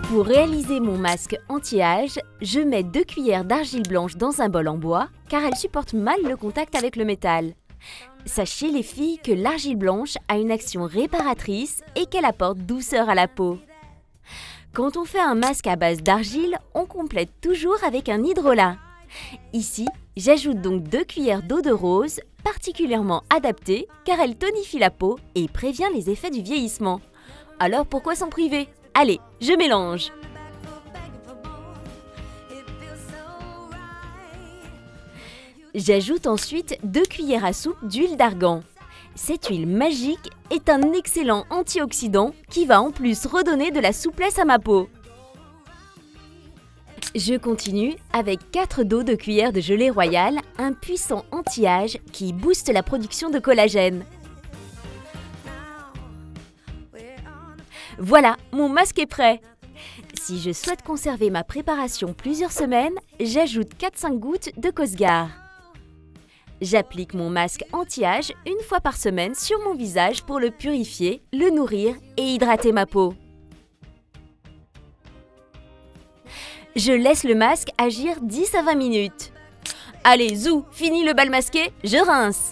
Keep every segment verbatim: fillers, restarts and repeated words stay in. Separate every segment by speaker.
Speaker 1: Pour réaliser mon masque anti-âge, je mets deux cuillères d'argile blanche dans un bol en bois car elle supporte mal le contact avec le métal. Sachez les filles que l'argile blanche a une action réparatrice et qu'elle apporte douceur à la peau. Quand on fait un masque à base d'argile, on complète toujours avec un hydrolat. Ici, j'ajoute donc deux cuillères d'eau de rose, particulièrement adaptée car elle tonifie la peau et prévient les effets du vieillissement. Alors pourquoi s'en priver? Allez, je mélange. J'ajoute ensuite deux cuillères à soupe d'huile d'argan. Cette huile magique est un excellent antioxydant qui va en plus redonner de la souplesse à ma peau. Je continue avec quatre dos de cuillère de gelée royale, un puissant anti-âge qui booste la production de collagène. Voilà, mon masque est prêt. Si je souhaite conserver ma préparation plusieurs semaines, j'ajoute quatre à cinq gouttes de Cosgar. J'applique mon masque anti-âge une fois par semaine sur mon visage pour le purifier, le nourrir et hydrater ma peau. Je laisse le masque agir dix à vingt minutes. Allez, zou, fini le bal masqué, je rince.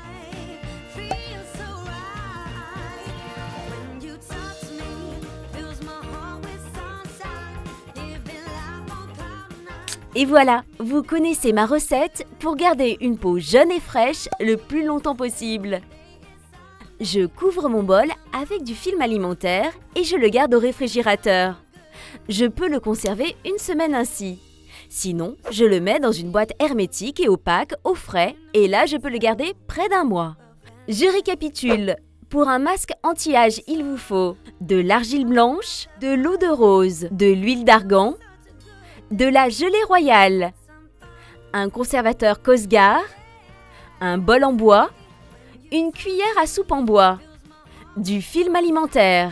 Speaker 1: Et voilà, vous connaissez ma recette pour garder une peau jeune et fraîche le plus longtemps possible. Je couvre mon bol avec du film alimentaire et je le garde au réfrigérateur. Je peux le conserver une semaine ainsi. Sinon, je le mets dans une boîte hermétique et opaque au frais et là, je peux le garder près d'un mois. Je récapitule. Pour un masque anti-âge, il vous faut de l'argile blanche, de l'eau de rose, de l'huile d'argan, de la gelée royale, un conservateur Cosgar, un bol en bois, une cuillère à soupe en bois, du film alimentaire.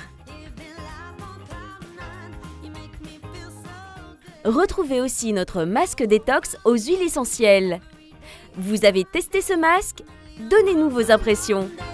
Speaker 1: Retrouvez aussi notre masque détox aux huiles essentielles. Vous avez testé ce masque? Donnez-nous vos impressions.